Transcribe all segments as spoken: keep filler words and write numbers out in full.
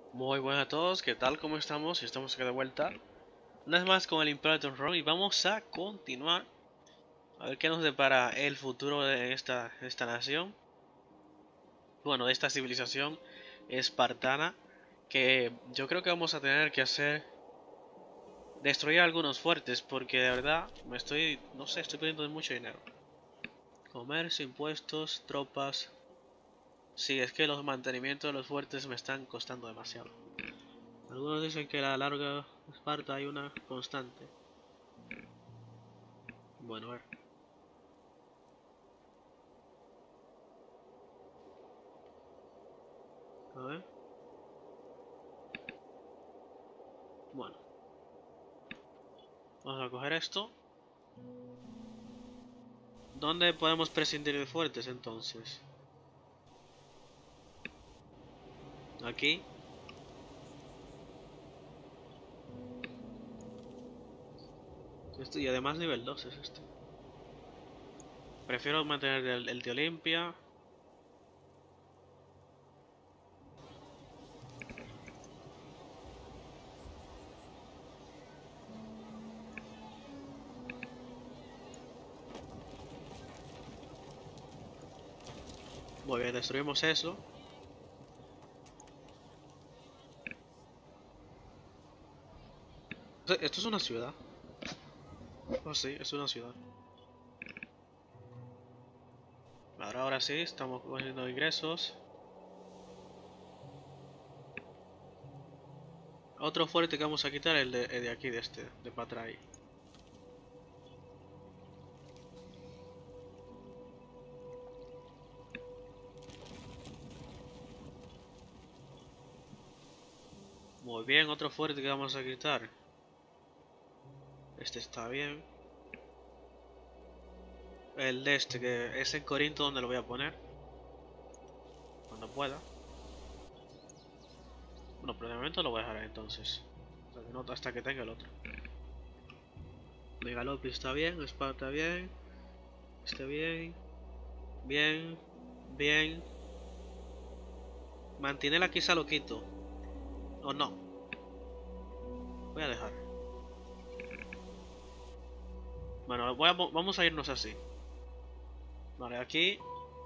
Muy buenas a todos, ¿qué tal? ¿Cómo estamos? Estamos aquí de vuelta una vez más con el Imperator Run y vamos a continuar a ver qué nos depara el futuro de esta, esta nación, bueno, de esta civilización espartana, que yo creo que vamos a tener que hacer destruir algunos fuertes porque de verdad me estoy, no sé, estoy perdiendo mucho dinero. Comercio, impuestos, tropas. Sí, es que los mantenimientos de los fuertes me están costando demasiado. Algunos dicen que a la larga Esparta hay una constante. Bueno, a ver. A ver. Bueno. Vamos a coger esto. ¿Dónde podemos prescindir de fuertes entonces? Aquí. Esto, y además nivel dos es este. Prefiero mantener el, el de Olimpia. Muy bien, destruimos eso. Esto es una ciudad. Oh sí, es una ciudad. Ahora, ahora sí, estamos cogiendo ingresos. Otro fuerte que vamos a quitar es el de, el de aquí, de este, de Patrai. Muy bien, otro fuerte que vamos a quitar. Este está bien. El de este, que es en Corinto, donde lo voy a poner. Cuando pueda. Bueno, pero de momento lo voy a dejar ahí entonces. Hasta que, no, hasta que tenga el otro. Megalopi está bien, Esparta bien. Está bien. Bien. Bien. Mantinela quizá lo quito. O no. Voy a dejar. Bueno, voy a, vamos a irnos así. Vale, aquí.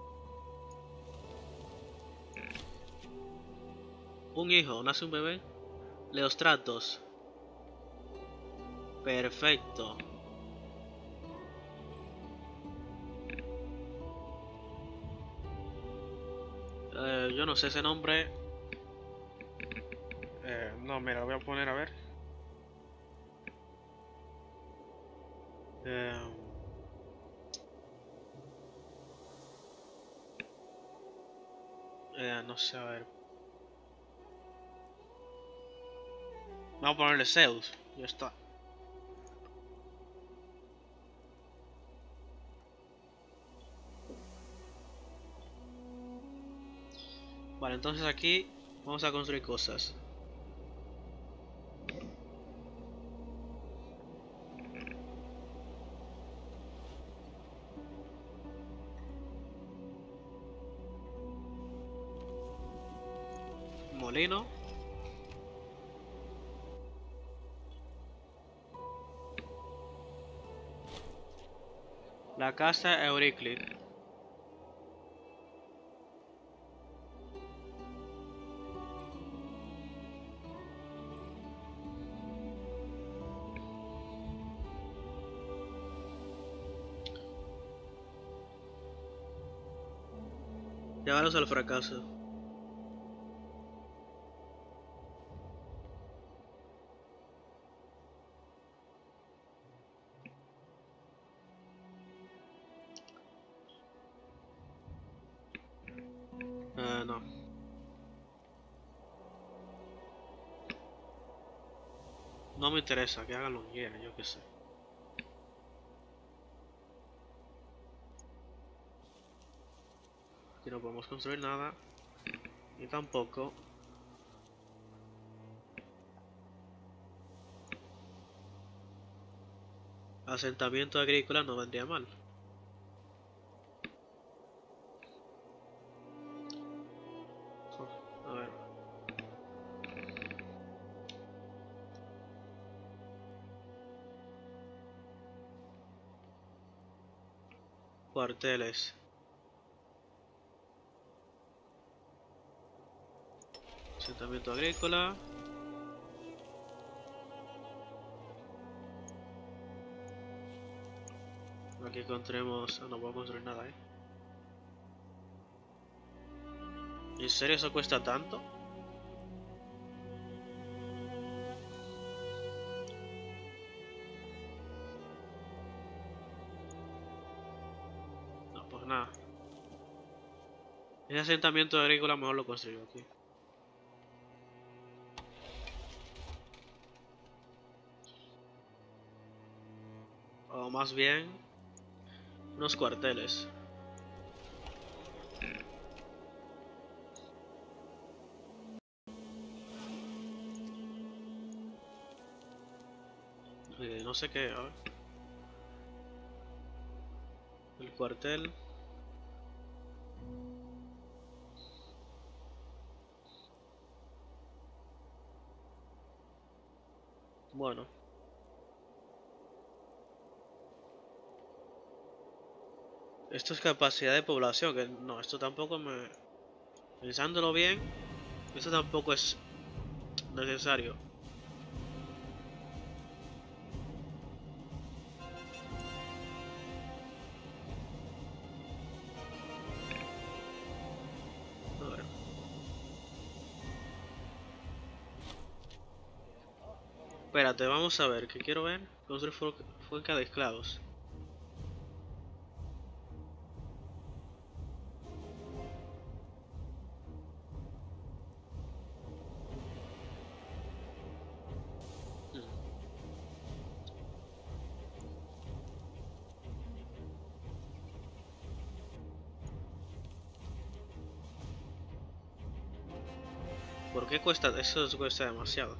Un hijo, nace un bebé. Leostratos. Perfecto. Eh, yo no sé ese nombre. Eh, no, mira, lo voy a poner a ver. Eh, eh, no sé, a ver. Vamos a ponerle Zeus. Ya está. Vale, entonces aquí vamos a construir cosas. Molino. La casa Euriclid. Llevarlos al fracaso. Eh, no. No me interesa que hagan lo que quieran, yo qué sé. Aquí no podemos construir nada. Ni tampoco. Asentamiento agrícola no vendría mal. A ver. Cuarteles. Asentamiento agrícola. Aquí encontremos... Oh, no puedo construir nada, eh. ¿En serio eso cuesta tanto? No, pues nada. Ese asentamiento agrícola mejor lo construyo aquí. O más bien... unos cuarteles. Eh, no sé qué, a ver. El cuartel. Bueno. Esto es capacidad de población, que no, esto tampoco me... Pensándolo bien, esto tampoco es necesario. A ver. Espérate, vamos a ver, que quiero ver. Construir finca de esclavos. ¿Por qué cuesta? Eso cuesta demasiado.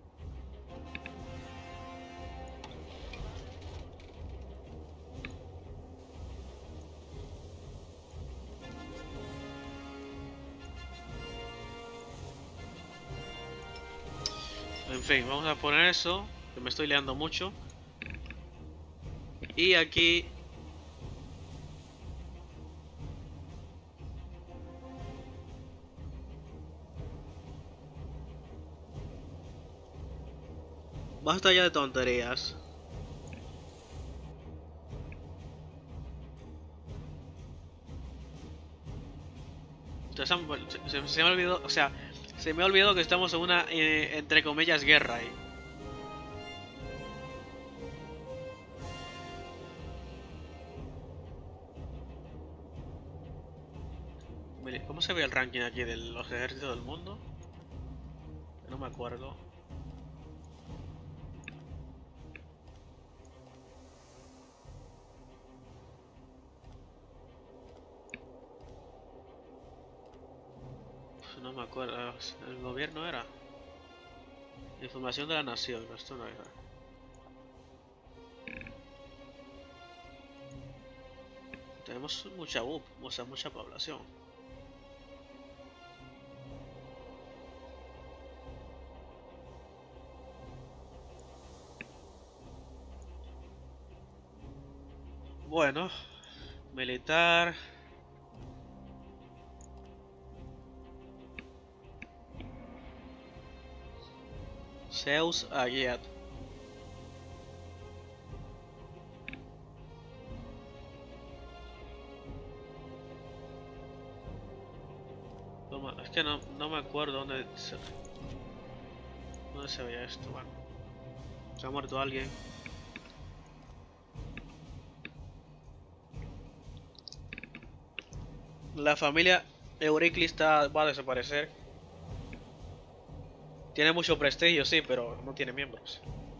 En fin, vamos a poner eso, que me estoy liando mucho. Y aquí... Basta ya de tonterías. Se, se, se me olvidó, o sea, se me ha olvidado que estamos en una, eh, entre comillas, guerra ahí. ¿Cómo se ve el ranking aquí de los ejércitos del mundo? No me acuerdo. No me acuerdo. El gobierno era. Información de la nación. Esto no era. Tenemos mucha U P, o sea, mucha población. Bueno, militar. Zeus Ayat. Toma, es que no, no me acuerdo dónde se, dónde se veía esto. Bueno, se ha muerto alguien. La familia Euriclis está, va a desaparecer. Tiene mucho prestigio, sí, pero no tiene miembros.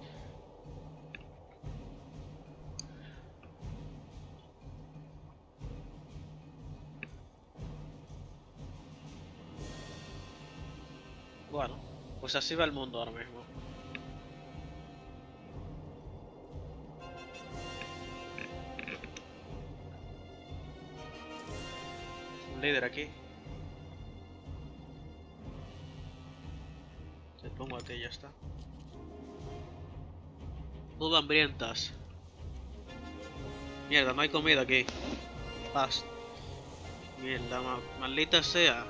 Bueno, pues así va el mundo ahora mismo. Un líder aquí. Te pongo a ti y ya está. Muy hambrientas. Mierda, no hay comida aquí. Paz. Mierda, ma maldita sea.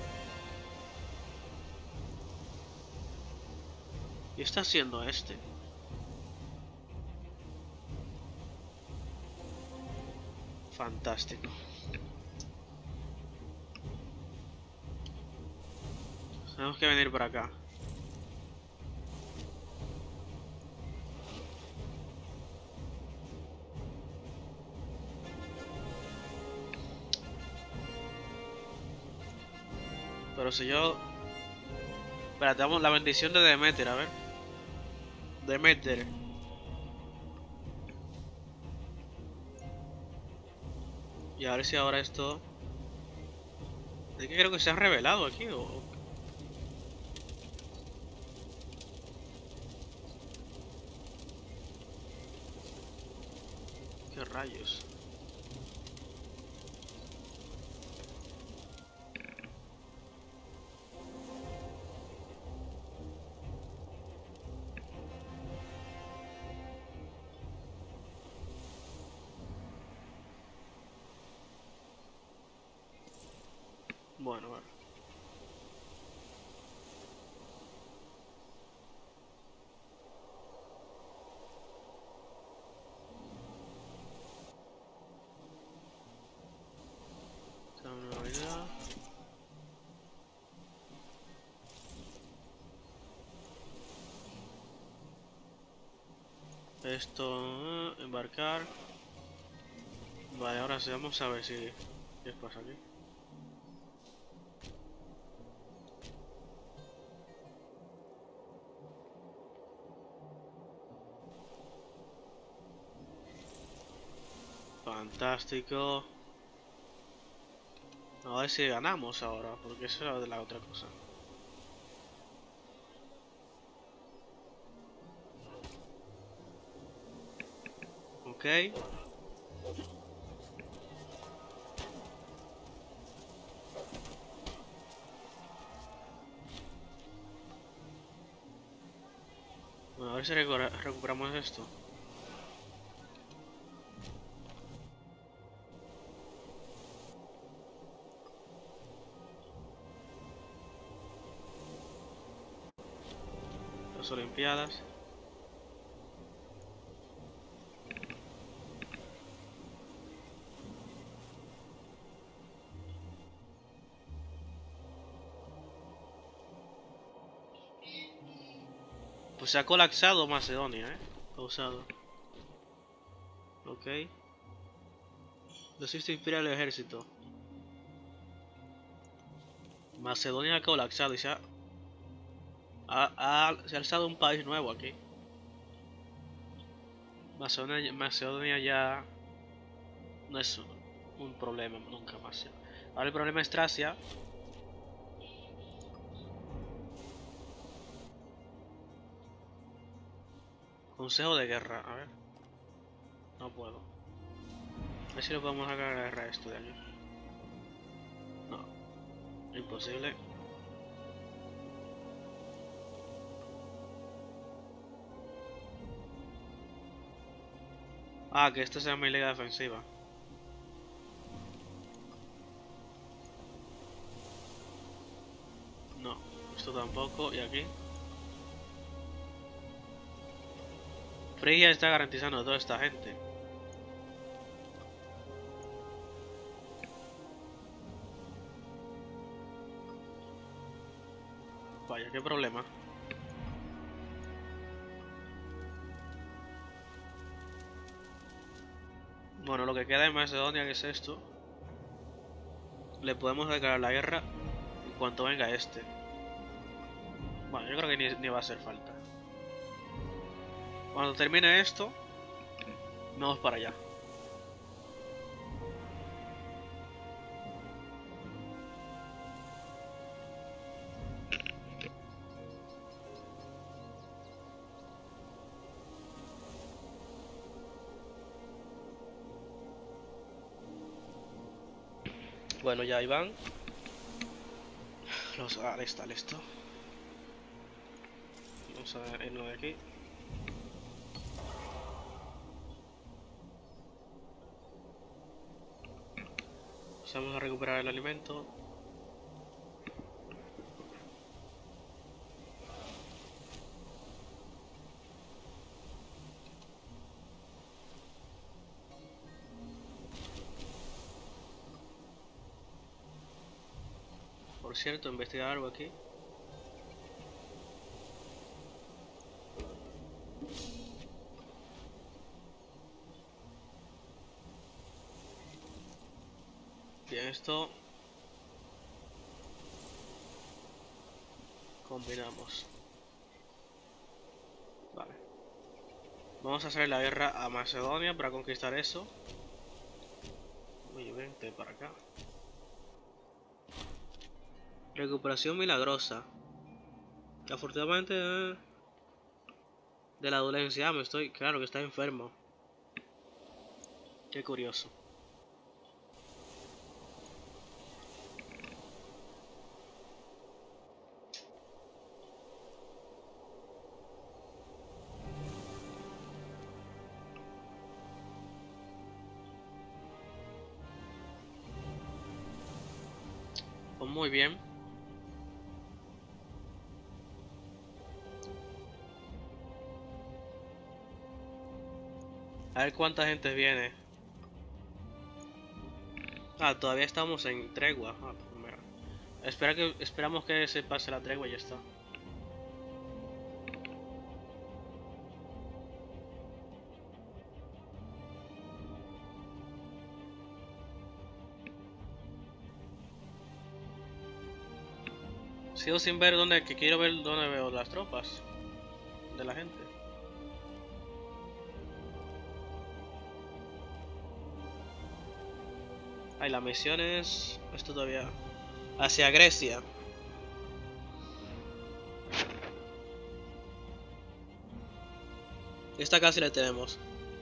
¿Qué está haciendo este? Fantástico. Tenemos que venir por acá. Pero si yo... Espérate, damos la bendición de Demeter, a ver. Demeter. Y a ver si ahora esto... Es que creo que se ha revelado aquí, o... ¿Qué rayos? Bueno, bueno. Esto, eh, embarcar. Vale, ahora sí, vamos a ver si... ¿Qué pasa aquí? Fantástico. A ver si ganamos ahora, porque eso es de la otra cosa. Ok. Bueno, a ver si recupera- recuperamos esto. Las Olimpiadas. Pues se ha colapsado Macedonia, eh. Causado. Ok. Desiste inspira el ejército. Macedonia ha colapsado y se ha, ha, ha- se ha alzado un país nuevo aquí. Macedonia, Macedonia ya no es un problema nunca más. Ahora el problema es Tracia. Consejo de guerra, a ver. No puedo. A ver si lo podemos sacar a guerra esto de aquí. No, imposible. Ah, que esta sea mi liga defensiva. No, esto tampoco. Y aquí. Frigia está garantizando a toda esta gente. Vaya, qué problema. Bueno, lo que queda en Macedonia, que es esto, le podemos declarar la guerra en cuanto venga este. Bueno, yo creo que ni, ni va a hacer falta. Cuando termine esto, vamos para allá. Bueno, ya ahí van. Los, ah, está listo. Vamos a ver el de aquí. Empezamos a recuperar el alimento. Por cierto, investigar algo aquí. Bien, esto combinamos. Vale. Vamos a hacer la guerra a Macedonia para conquistar eso. Oye, vente para acá. Recuperación milagrosa. Que afortunadamente eh, de la dolencia me estoy... Claro que está enfermo. Qué curioso. Pues muy bien. A ver cuánta gente viene. Ah, todavía estamos en tregua. Ah, pues mira. Espera que, esperamos que se pase la tregua y ya está. Sigo sin ver dónde, que quiero ver dónde veo las tropas de la gente. Ay, la misión es... Esto todavía... Hacia Grecia. Esta casi la tenemos.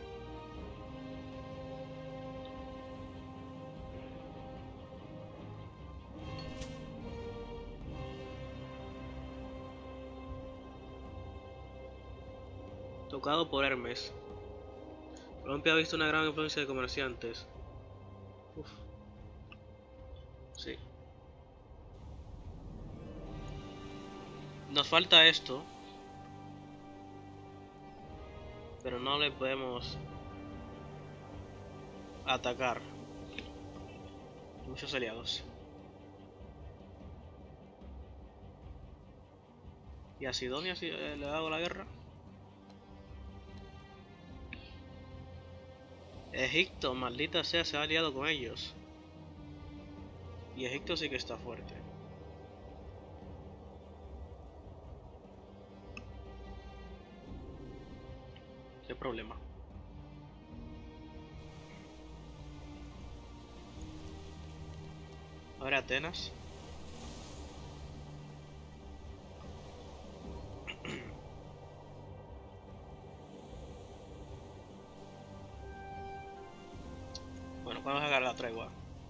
Tocado por Hermes. Colombia ha visto una gran influencia de comerciantes. Uf. Sí. Nos falta esto. Pero no le podemos atacar. Muchos aliados. ¿Y a Sidonia si eh, le hago la guerra? Egipto, maldita sea, se ha aliado con ellos. Y Egipto sí que está fuerte. ¿Qué problema? Ahora Atenas. Bueno, vamos a agarrar la tregua.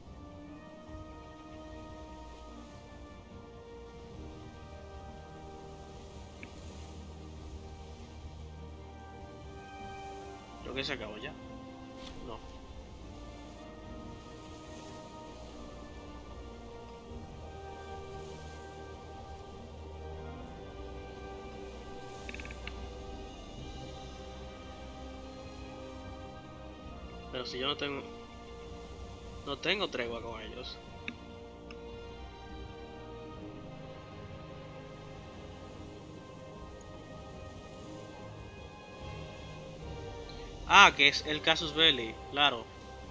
Creo que se acabó ya. No. Pero si yo no tengo... No tengo tregua con ellos. Ah, que es el Casus Belli, claro.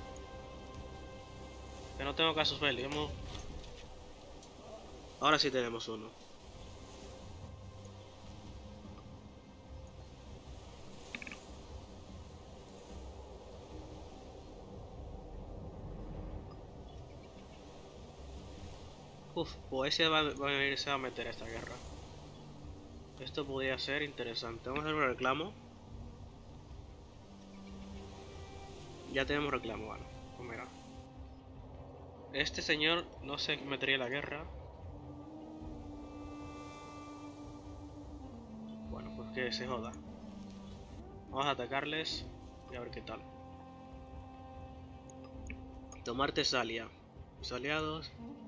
Que no tengo Casus Belli. Hemos... Ahora sí tenemos uno. Uf, Poesia va, va a venirse a meter a esta guerra. Esto podría ser interesante. Vamos a hacer un reclamo. Ya tenemos reclamo, bueno. Pues mira. Este señor no se metería en la guerra. Bueno, pues que se joda. Vamos a atacarles y a ver qué tal. Tomar Tesalia. Los aliados.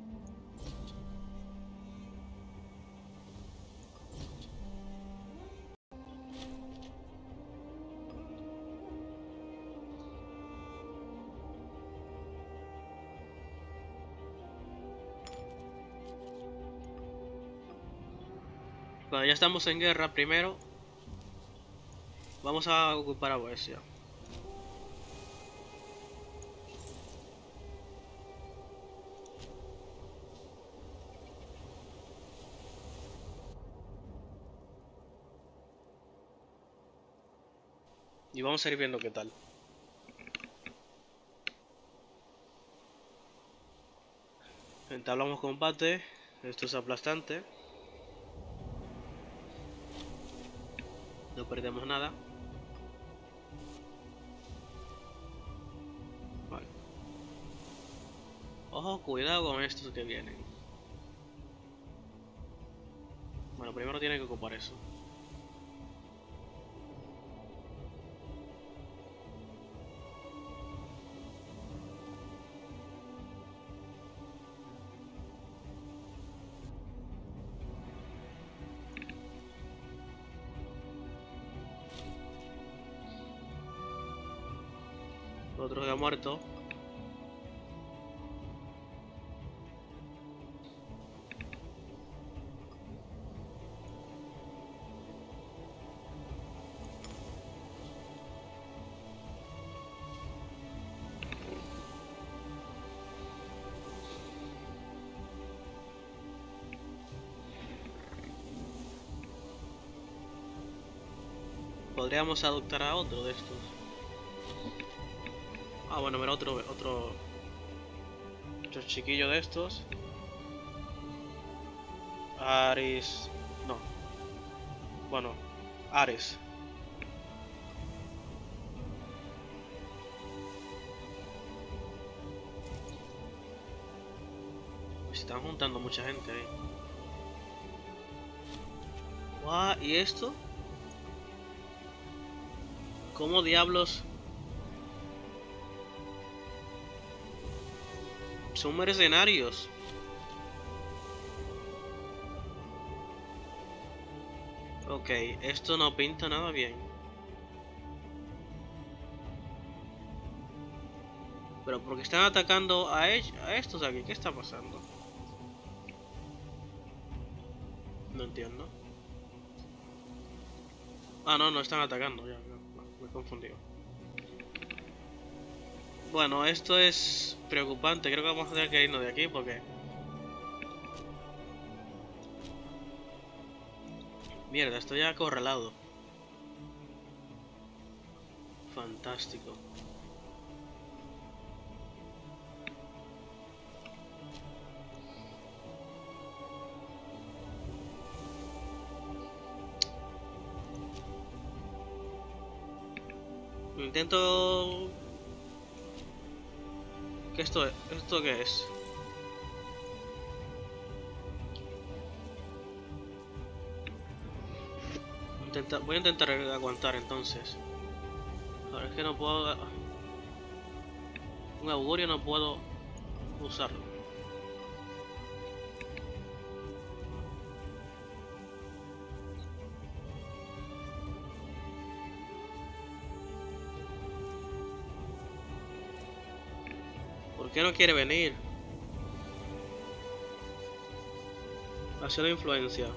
Bueno, ya estamos en guerra. Primero vamos a ocupar a Boesia. Y vamos a ir viendo qué tal. Entablamos combate. Esto es aplastante. No perdemos nada. Vale. Ojo, cuidado con estos que vienen. Bueno, primero tiene que ocupar eso. Otro que ha muerto. Podríamos adoptar a otro de estos. Ah, bueno, mira, otro, otro, otro chiquillo de estos. Aris, no. Bueno, Ares. Se están juntando mucha gente ahí. Guau, ¿y esto? ¿Cómo diablos? Son mercenarios. Ok, esto no pinta nada bien. Pero porque están atacando a, ellos, a estos aquí, ¿qué está pasando? No entiendo. Ah, no, no están atacando, ya, ya, me he confundido. Bueno, esto es preocupante, creo que vamos a tener que irnos de aquí porque... Mierda, estoy acorralado. Fantástico. Intento... ¿Qué esto es? ¿Esto qué es? Intenta... Voy a intentar aguantar entonces. Ahora es que no puedo... Un augurio no puedo usarlo. ¿Por qué no quiere venir? Hacia la influencia.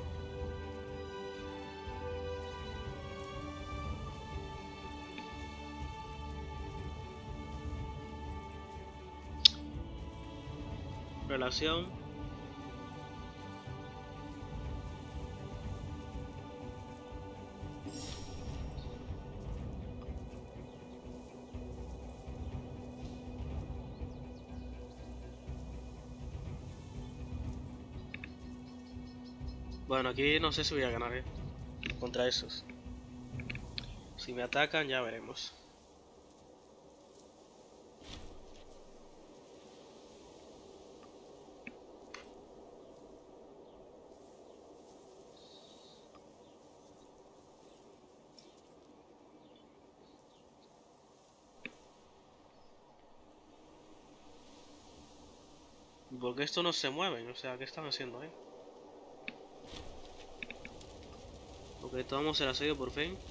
Relación. Bueno, aquí no sé si voy a ganar, ¿eh? Contra esos. Si me atacan ya veremos. Porque estos no se mueven, o sea, ¿qué están haciendo ahí? Ok, tomamos el asedio por fin.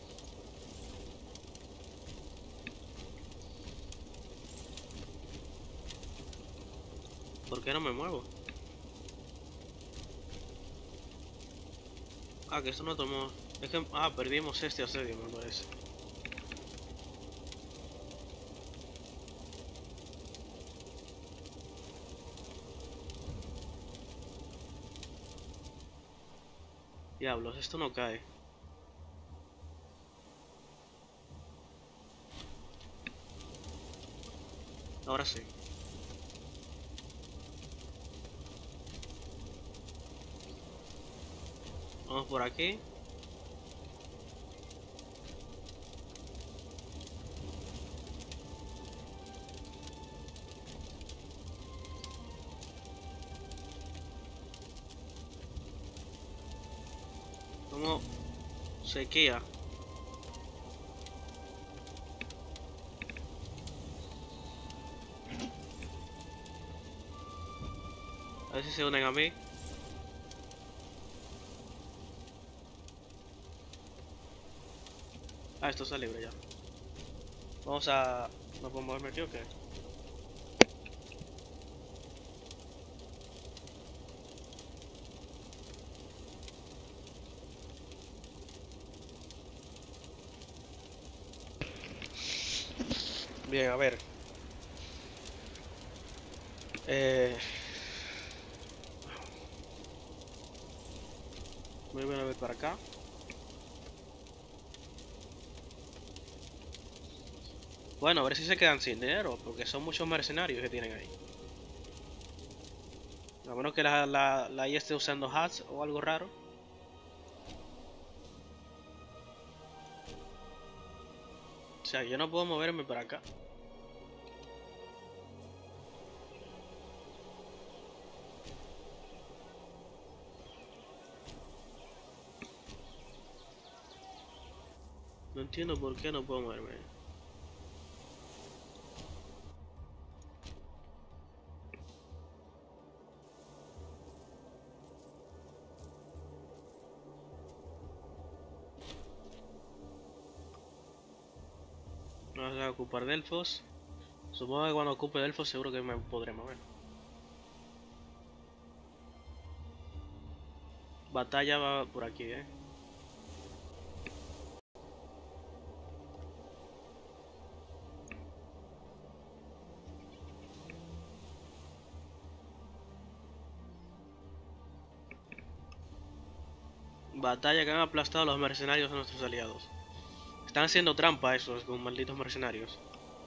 ¿Por qué no me muevo? Ah, que esto no tomó... Es que... Ah, perdimos este asedio, me parece. Diablos, esto no cae. Ahora sí. Vamos por aquí. Como sequía. A ver si se unen a mí. Ah, esto está libre ya. Vamos a... ¿No puedo moverme aquí o qué? Bien, a ver. Eh... Voy a ver para acá. Bueno, a ver si se quedan sin dinero, porque son muchos mercenarios que tienen ahí. A menos que la, la, la I A esté usando hacks o algo raro. O sea, yo no puedo moverme para acá. No entiendo por qué no puedo moverme. Vamos a ocupar Delfos. Supongo que cuando ocupe Delfos seguro que me podré mover. Batalla va por aquí, eh. Batalla que han aplastado a los mercenarios de nuestros aliados. Están haciendo trampa esos con malditos mercenarios.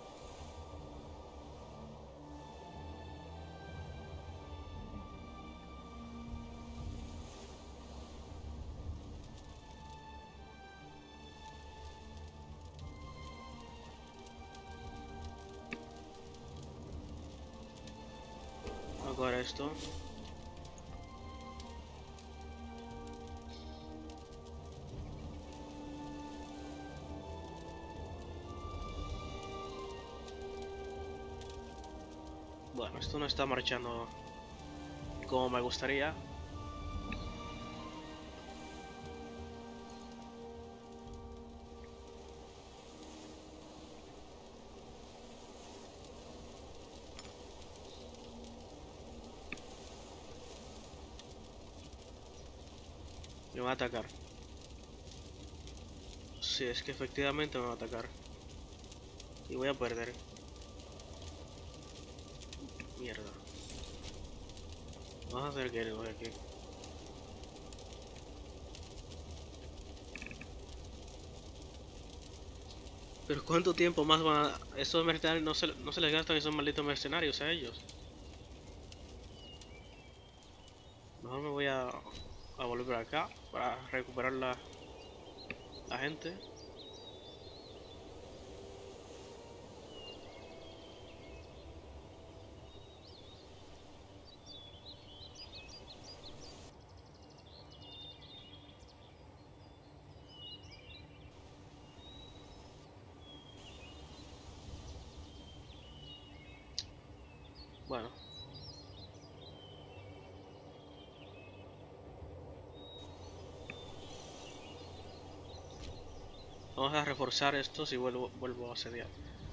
Voy a coger esto. Bueno, esto no está marchando como me gustaría. Me va a atacar. Sí, es que efectivamente me va a atacar. Y voy a perder. Mierda. Vamos a hacer que voy aquí. Pero ¿cuánto tiempo más van a... Esos mercenarios no se, no se les gastan esos malditos mercenarios a ellos? Mejor me voy a, a volver acá para recuperar la, la gente. Bueno. Vamos a reforzar estos y vuelvo, vuelvo a asediar.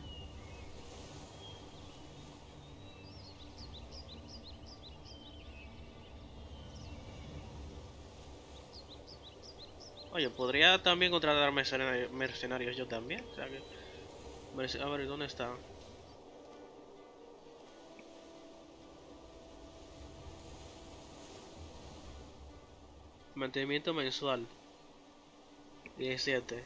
Oye, podría también contratar mercenarios, mercenarios yo también. O sea que... A ver, ¿dónde está? Mantenimiento mensual. diecisiete.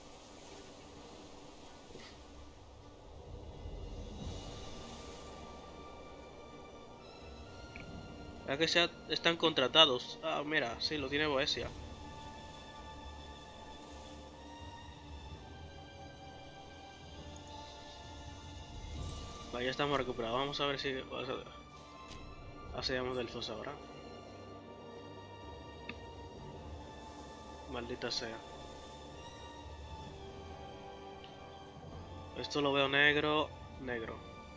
Ya que sea, están contratados. Ah, mira, sí, lo tiene Boesia. Vale, ya estamos recuperados. Vamos a ver si asediamos Delfos ahora. Maldita sea. Esto lo veo negro, negro.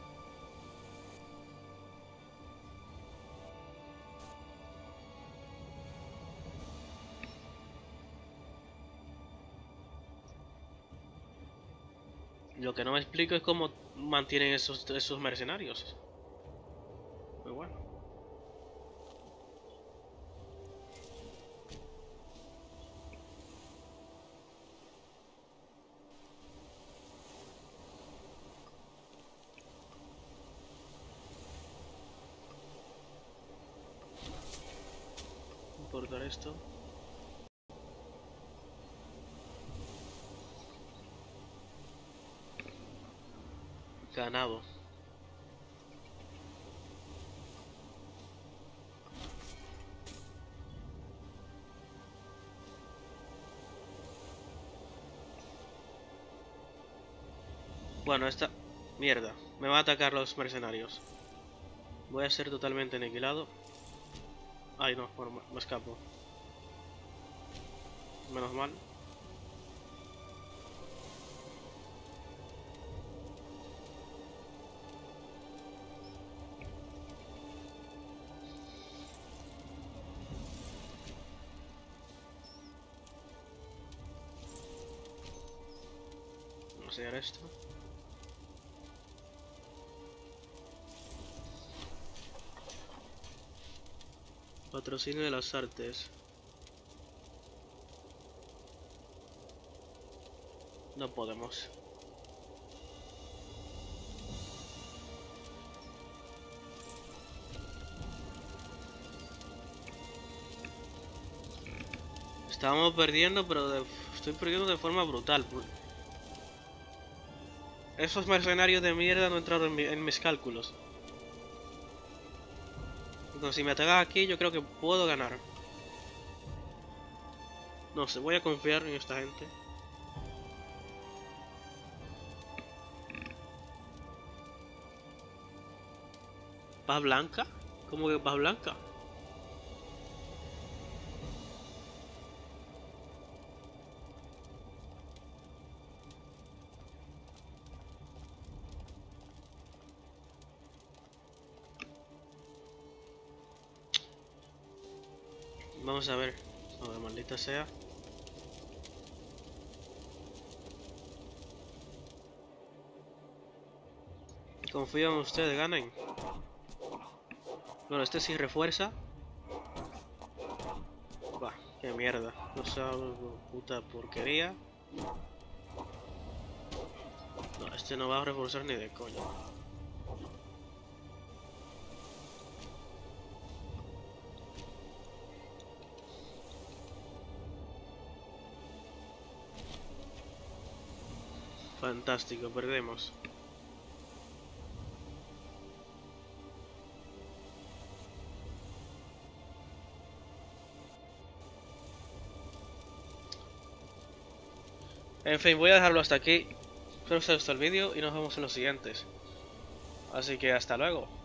Lo que no me explico es cómo mantienen esos, esos mercenarios. Muy bueno. Importar esto. Ganado. Bueno, esta... Mierda. Me va a atacar los mercenarios. Voy a ser totalmente aniquilado. Ay, no, bueno, me escapo. Menos mal. Vamos a sellar esto. Patrocinio de las artes. No podemos. Estamos perdiendo, pero de... estoy perdiendo de forma brutal. Esos mercenarios de mierda no entraron en, mi... en mis cálculos. Entonces, si me atacan aquí, yo creo que puedo ganar. No sé, voy a confiar en esta gente. ¿Paz blanca? ¿Cómo que paz blanca? Vamos a ver. A ver, maldita sea. Confío en ustedes, ganen. Bueno, este sí refuerza. Va, qué mierda. No sea puta porquería. No, este no va a reforzar ni de coña. Fantástico, perdemos. En fin, voy a dejarlo hasta aquí. Espero que os haya gustado el vídeo y nos vemos en los siguientes. Así que hasta luego.